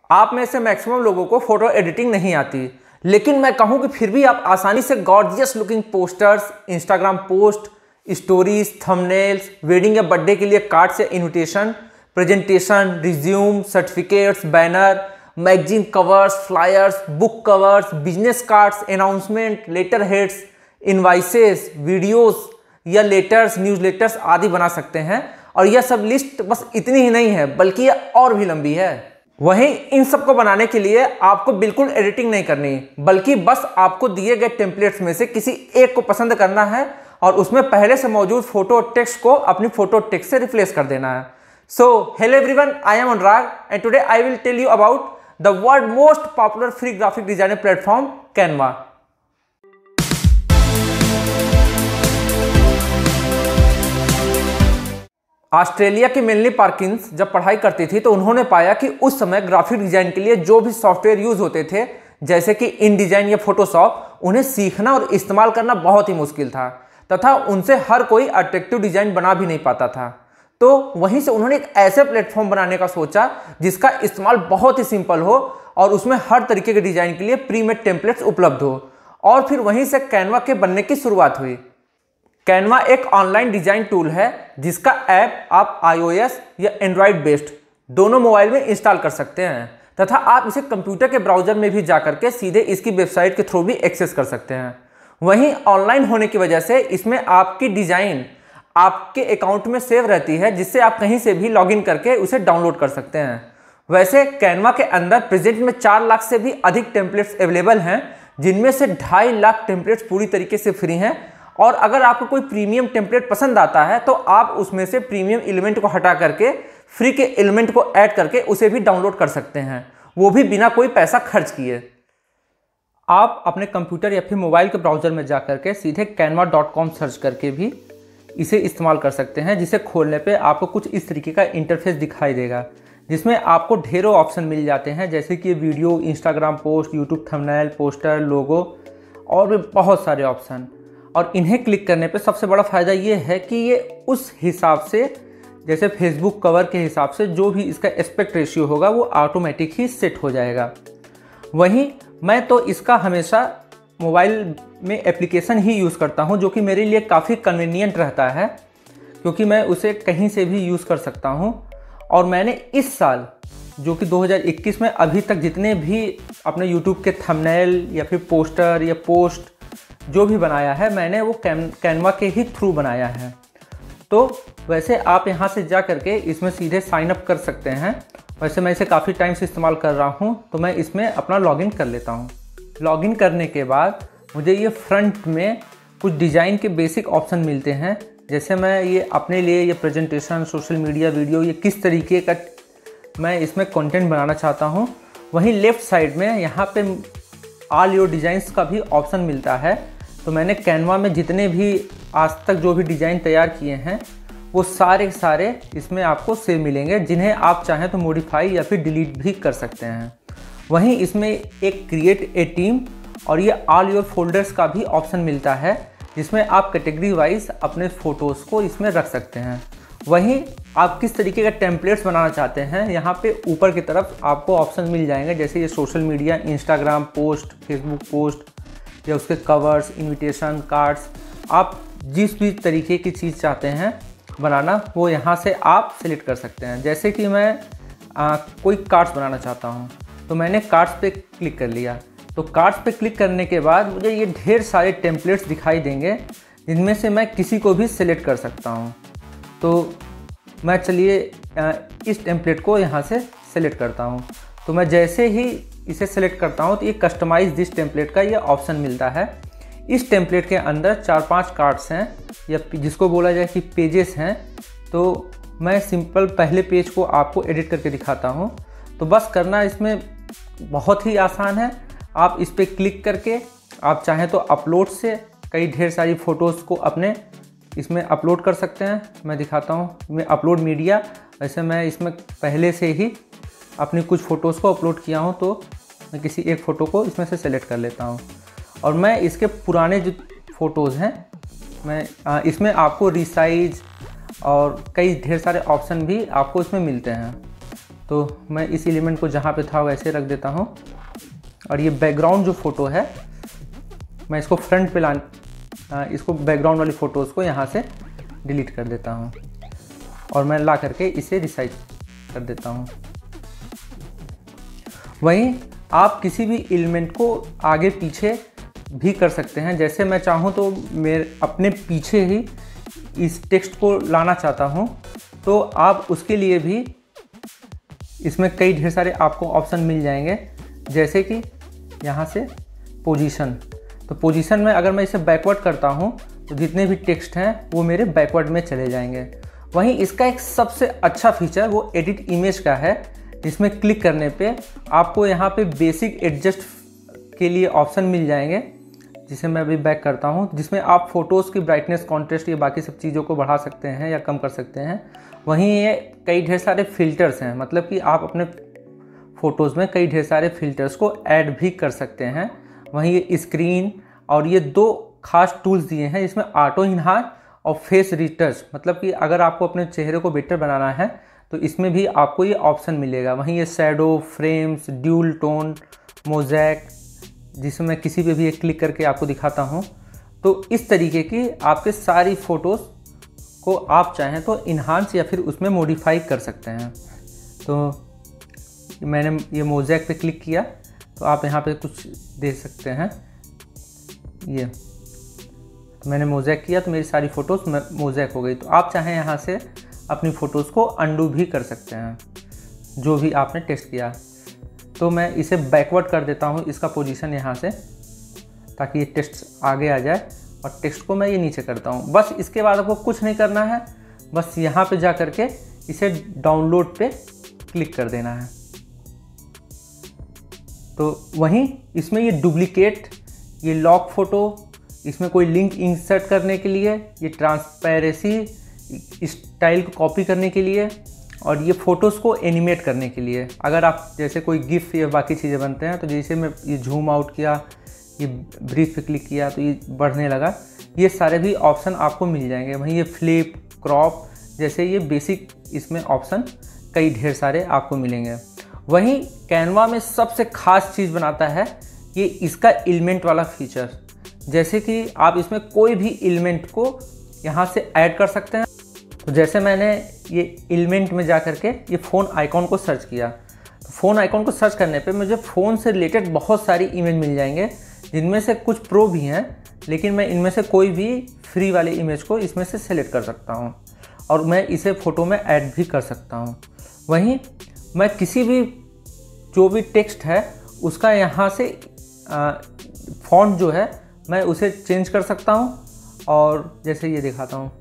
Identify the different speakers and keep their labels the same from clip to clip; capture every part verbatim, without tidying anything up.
Speaker 1: आप में से मैक्सिमम लोगों को फोटो एडिटिंग नहीं आती, लेकिन मैं कहूं कि फिर भी आप आसानी से gorgeous looking posters, Instagram post, stories, thumbnails, wedding या बर्थडे के लिए कार्ड्स या invitation, presentation, resume, certificates, banner, magazine covers, flyers, book covers, business cards, announcement, letter heads, invoices, videos या लेटर्स, न्यूज़लेटर्स आदि बना सकते हैं। और यह सब लिस्ट बस इतनी ही नहीं है, बल्कि यह और भी लंबी है। वहीं इन सब को बनाने के लिए आपको बिल्कुल एडिटिंग नहीं करनी, बल्कि बस आपको दिए गए टेम्पलेट्स में से किसी एक को पसंद करना है और उसमें पहले से मौजूद फोटो टेक्स्ट को अपनी फोटो टेक्स्ट से रिप्लेस कर देना है। So hello everyone, I am Anurag and today I will tell you about the world most popular free graphic designing platform Canva. Australia की मेनली पार्किंस जब पढ़ाई करती थी तो उन्होंने पाया कि उस समय ग्राफिक डिजाइन के लिए जो भी सॉफ्टवेयर यूज होते थे, जैसे कि इन डिजाइन या फोटोशॉप, उन्हें सीखना और इस्तेमाल करना बहुत ही मुश्किल था तथा उनसे हर कोई अट्रैक्टिव डिजाइन बना भी नहीं पाता था। तो वहीं से उन्होंने एक ऐसे प्लेटफॉर्म बनाने का सोचा जिसका इस्तेमाल बहुत ही सिंपल हो और उसमें हर तरीके के डिजाइन के लिए प्री मेड टेम्पलेट्स उपलब्ध हो। और फिर वहीं से कैनवा के बनने की शुरुआत हुई। कैनवा एक ऑनलाइन डिजाइन टूल है जिसका ऐप आप आईओएस या एंड्रॉयड बेस्ड दोनों मोबाइल में इंस्टॉल कर सकते हैं तथा आप इसे कंप्यूटर के ब्राउजर में भी जाकर के सीधे इसकी वेबसाइट के थ्रू भी एक्सेस कर सकते हैं। वहीं ऑनलाइन होने की वजह से इसमें आपकी डिजाइन आपके अकाउंट में सेव रहती है, जिससे आप कहीं से भी लॉगिन करके उसे डाउनलोड कर सकते हैं। वैसे कैनवा के अंदर प्रेजेंट में चार लाख से भी अधिक टेम्पलेट्स अवेलेबल हैं, जिनमें से ढाई लाख टेम्पलेट्स पूरी तरीके से फ्री हैं। और अगर आपको कोई प्रीमियम टेम्पलेट पसंद आता है तो आप उसमें से प्रीमियम एलिमेंट को हटा करके फ्री के एलिमेंट को ऐड करके उसे भी डाउनलोड कर सकते हैं, वो भी बिना कोई पैसा खर्च किए। आप अपने कंप्यूटर या फिर मोबाइल के ब्राउजर में जा करके सीधे कैनवा डॉट कॉम सर्च करके भी इसे इस्तेमाल कर सकते हैं, जिसे खोलने पे आपको कुछ इस तरीके का इंटरफेस दिखाई देगा, जिसमें आपको ढेरों ऑप्शन मिल जाते हैं, जैसे कि video, Instagram post, YouTube thumbnail, poster, logo और भी बहुत सारे ऑप्शन। और इन्हें क्लिक करने पे सबसे बड़ा फ़ायदा ये है कि ये उस हिसाब से, जैसे फेसबुक कवर के हिसाब से जो भी इसका एस्पेक्ट रेशियो होगा वो ऑटोमेटिक ही सेट हो जाएगा। वहीं मैं तो इसका हमेशा मोबाइल में एप्लीकेशन ही यूज़ करता हूं, जो कि मेरे लिए काफ़ी कन्वीनियंट रहता है, क्योंकि मैं उसे कहीं से भी यूज़ कर सकता हूं। और मैंने इस साल, जो कि दो हज़ार इक्कीस में अभी तक जितने भी अपने यूट्यूब के थंबनेल या फिर पोस्टर या पोस्ट जो भी बनाया है, मैंने वो कैन कैनवा के ही थ्रू बनाया है। तो वैसे आप यहाँ से जा करके इसमें सीधे साइन अप कर सकते हैं। वैसे मैं इसे काफ़ी टाइम से इस्तेमाल कर रहा हूँ, तो मैं इसमें अपना लॉगिन कर लेता हूँ। लॉगिन करने के बाद मुझे ये फ्रंट में कुछ डिज़ाइन के बेसिक ऑप्शन मिलते हैं, जैसे मैं ये अपने लिए ये प्रेजेंटेशन, सोशल मीडिया, वीडियो, ये किस तरीके का मैं इसमें कंटेंट बनाना चाहता हूँ। वहीं लेफ़्ट साइड में यहाँ पे ऑल योर डिज़ाइंस का भी ऑप्शन मिलता है। तो मैंने कैनवा में जितने भी आज तक जो भी डिज़ाइन तैयार किए हैं वो सारे सारे इसमें आपको सेव मिलेंगे, जिन्हें आप चाहें तो मॉडिफाई या फिर डिलीट भी कर सकते हैं। वहीं इसमें एक क्रिएट ए टीम और ये ऑल योर फोल्डर्स का भी ऑप्शन मिलता है, जिसमें आप कैटेगरी वाइज अपने फ़ोटोज़ को इसमें रख सकते हैं। वहीं आप किस तरीके का टेम्पलेट्स बनाना चाहते हैं, यहाँ पे ऊपर की तरफ आपको ऑप्शन मिल जाएंगे, जैसे ये social media, Instagram post, Facebook post या उसके कवर्स, इनविटेशन कार्ड्स, आप जिस भी तरीके की चीज़ चाहते हैं बनाना वो यहाँ से आप सेलेक्ट कर सकते हैं। जैसे कि मैं आ, कोई कार्ड्स बनाना चाहता हूँ, तो मैंने कार्ड्स पे क्लिक कर लिया। तो कार्ड्स पे क्लिक करने के बाद मुझे ये ढेर सारे टेम्पलेट्स दिखाई देंगे, जिनमें से मैं किसी को भी सिलेक्ट कर सकता हूँ। तो मैं चलिए इस टेम्पलेट को यहाँ से सिलेक्ट करता हूँ। तो मैं जैसे ही इसे सेलेक्ट करता हूँ तो ये कस्टमाइज दिस टेम्पलेट का ये ऑप्शन मिलता है। इस टेम्पलेट के अंदर चार पांच कार्ड्स हैं, या जिसको बोला जाए कि पेजेस हैं। तो मैं सिंपल पहले पेज को आपको एडिट करके दिखाता हूँ। तो बस करना इसमें बहुत ही आसान है। आप इस पर क्लिक करके आप चाहें तो अपलोड से कई ढेर सारी फ़ोटोज़ को अपने इसमें अपलोड कर सकते हैं। मैं दिखाता हूँ, मैं अपलोड मीडिया, वैसे मैं इसमें पहले से ही अपनी कुछ फ़ोटोज़ को अपलोड किया हूँ, तो मैं किसी एक फ़ोटो को इसमें से सेलेक्ट कर लेता हूँ। और मैं इसके पुराने जो फ़ोटोज़ हैं, मैं इसमें आपको रिसाइज और कई ढेर सारे ऑप्शन भी आपको इसमें मिलते हैं। तो मैं इस एलिमेंट को जहाँ पे था वैसे रख देता हूँ। और ये बैकग्राउंड जो फ़ोटो है मैं इसको फ्रंट पे ला इसको बैकग्राउंड वाली फ़ोटोज़ को यहाँ से डिलीट कर देता हूँ और मैं ला करके इसे रिसाइज कर देता हूँ। वहीं आप किसी भी एलिमेंट को आगे पीछे भी कर सकते हैं। जैसे मैं चाहूँ तो मेरे अपने पीछे ही इस टेक्स्ट को लाना चाहता हूँ, तो आप उसके लिए भी इसमें कई ढेर सारे आपको ऑप्शन मिल जाएंगे। जैसे कि यहाँ से पोजीशन, तो पोजीशन में अगर मैं इसे बैकवर्ड करता हूँ तो जितने भी टेक्स्ट हैं वो मेरे बैकवर्ड में चले जाएंगे। वहीं इसका एक सबसे अच्छा फीचर वो एडिट इमेज का है। इसमें क्लिक करने पे आपको यहाँ पे बेसिक एडजस्ट के लिए ऑप्शन मिल जाएंगे, जिसे मैं अभी बैक करता हूँ, जिसमें आप फ़ोटोज़ की ब्राइटनेस, कॉन्ट्रास्ट, ये बाकी सब चीज़ों को बढ़ा सकते हैं या कम कर सकते हैं। वहीं ये कई ढेर सारे फ़िल्टर्स हैं, मतलब कि आप अपने फ़ोटोज़ में कई ढेर सारे फ़िल्टर्स को ऐड भी कर सकते हैं। वहीं ये स्क्रीन और ये दो खास टूल्स दिए हैं, इसमें ऑटो इन्हांस और फेस रिटच, मतलब कि अगर आपको अपने चेहरे को बेटर बनाना है तो इसमें भी आपको ये ऑप्शन मिलेगा। वहीं ये shadow, frames, dual tone, mosaic, जिसमें मैं किसी पे भी एक क्लिक करके आपको दिखाता हूँ। तो इस तरीके की आपके सारी फ़ोटोज़ को आप चाहें तो इन्हांस या फिर उसमें मॉडिफाई कर सकते हैं। तो मैंने ये मोज़ैक पे क्लिक किया तो आप यहाँ पे कुछ देख सकते हैं। ये तो मैंने मोज़ैक किया तो मेरी सारी फ़ोटोज़ मोज़ैक हो गई। तो आप चाहें यहाँ से अपनी फ़ोटोज़ को अंडू भी कर सकते हैं, जो भी आपने टेस्ट किया। तो मैं इसे बैकवर्ड कर देता हूँ, इसका पोजीशन यहाँ से, ताकि ये टेक्स्ट आगे आ जाए और टेक्स्ट को मैं ये नीचे करता हूँ। बस इसके बाद आपको कुछ नहीं करना है, बस यहाँ पे जा कर के इसे डाउनलोड पे क्लिक कर देना है। तो वहीं इसमें ये डुप्लीकेट, ये लॉक फ़ोटो, इसमें कोई लिंक इंसर्ट करने के लिए, ये ट्रांसपेरेंसी स्टाइल को कॉपी करने के लिए, और ये फ़ोटोज़ को एनिमेट करने के लिए। अगर आप जैसे कोई गिफ या बाकी चीज़ें बनते हैं, तो जैसे मैं ये झूम आउट किया, ये ब्रीथ पे क्लिक किया तो ये बढ़ने लगा, ये सारे भी ऑप्शन आपको मिल जाएंगे। वहीं ये फ्लिप, क्रॉप जैसे ये बेसिक इसमें ऑप्शन कई ढेर सारे आपको मिलेंगे। वहीं कैनवा में सबसे ख़ास चीज़ बनाता है ये इसका एलिमेंट वाला फीचर। जैसे कि आप इसमें कोई भी एलिमेंट को यहाँ से ऐड कर सकते हैं। तो जैसे मैंने ये एलिमेंट में जा कर के ये फ़ोन आइकॉन को सर्च किया, तो फ़ोन आइकॉन को सर्च करने पे मुझे फ़ोन से रिलेटेड बहुत सारी इमेज मिल जाएंगे, जिनमें से कुछ प्रो भी हैं, लेकिन मैं इनमें से कोई भी फ्री वाले इमेज को इसमें से सेलेक्ट कर सकता हूँ और मैं इसे फ़ोटो में ऐड भी कर सकता हूँ। वहीं मैं किसी भी जो भी टेक्स्ट है उसका यहाँ से फ़ॉन्ट जो है मैं उसे चेंज कर सकता हूँ, और जैसे ये दिखाता हूँ,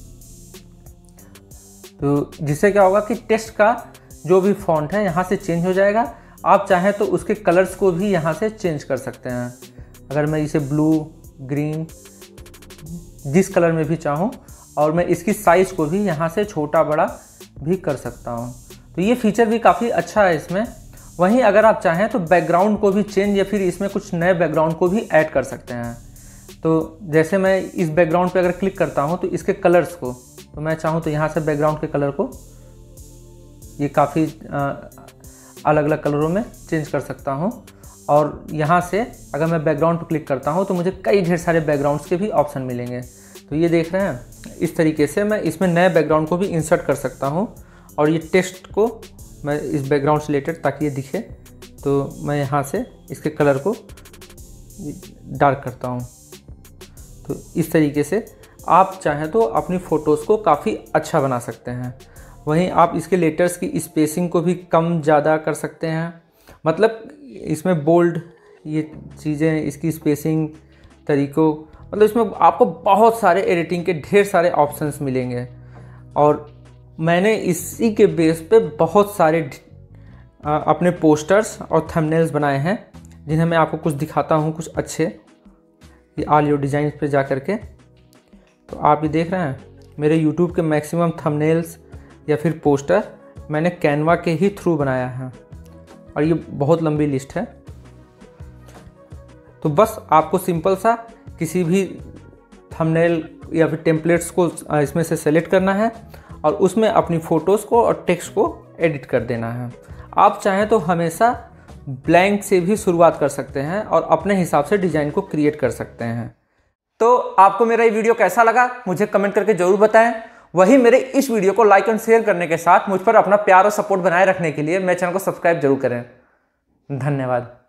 Speaker 1: तो जिससे क्या होगा कि टेक्स्ट का जो भी फ़ॉन्ट है यहाँ से चेंज हो जाएगा। आप चाहें तो उसके कलर्स को भी यहाँ से चेंज कर सकते हैं। अगर मैं इसे ब्लू, ग्रीन, जिस कलर में भी चाहूँ, और मैं इसकी साइज़ को भी यहाँ से छोटा बड़ा भी कर सकता हूँ। तो ये फीचर भी काफ़ी अच्छा है इसमें। वहीं अगर आप चाहें तो बैकग्राउंड को भी चेंज या फिर इसमें कुछ नए बैकग्राउंड को भी ऐड कर सकते हैं। तो जैसे मैं इस बैकग्राउंड पे अगर क्लिक करता हूँ तो इसके कलर्स को, तो मैं चाहूँ तो यहाँ से बैकग्राउंड के कलर को ये काफ़ी अलग अलग कलरों में चेंज कर सकता हूँ। और यहाँ से अगर मैं बैकग्राउंड पर क्लिक करता हूँ तो मुझे कई ढेर सारे बैकग्राउंड्स के भी ऑप्शन मिलेंगे। तो ये देख रहे हैं, इस तरीके से मैं इसमें नए बैकग्राउंड को भी इंसर्ट कर सकता हूँ। और ये टेक्स्ट को मैं इस बैकग्राउंड से रिलेटेड ताकि ये दिखे, तो मैं यहाँ से इसके कलर को डार्क करता हूँ। तो इस तरीके से आप चाहें तो अपनी फ़ोटोज़ को काफ़ी अच्छा बना सकते हैं। वहीं आप इसके लेटर्स की स्पेसिंग को भी कम ज़्यादा कर सकते हैं, मतलब इसमें बोल्ड ये चीज़ें, इसकी स्पेसिंग तरीक़ों, मतलब इसमें आपको बहुत सारे एडिटिंग के ढेर सारे ऑप्शंस मिलेंगे। और मैंने इसी के बेस पे बहुत सारे अपने पोस्टर्स और थंबनेल्स बनाए हैं, जिन्हें मैं आपको कुछ दिखाता हूँ, कुछ अच्छे। ये ऑल योर डिज़ाइन पे जा कर के, तो आप ये देख रहे हैं मेरे यूट्यूब के मैक्सिमम थंबनेल्स या फिर पोस्टर मैंने कैनवा के ही थ्रू बनाया है, और ये बहुत लंबी लिस्ट है। तो बस आपको सिंपल सा किसी भी थंबनेल या फिर टेम्पलेट्स को इसमें से सेलेक्ट करना है और उसमें अपनी फ़ोटोज़ को और टेक्स्ट को एडिट कर देना है। आप चाहें तो हमेशा ब्लैंक से भी शुरुआत कर सकते हैं और अपने हिसाब से डिज़ाइन को क्रिएट कर सकते हैं। तो आपको मेरा ये वीडियो कैसा लगा मुझे कमेंट करके ज़रूर बताएं। वही मेरे इस वीडियो को लाइक एंड शेयर करने के साथ मुझ पर अपना प्यार और सपोर्ट बनाए रखने के लिए मेरे चैनल को सब्सक्राइब जरूर करें। धन्यवाद।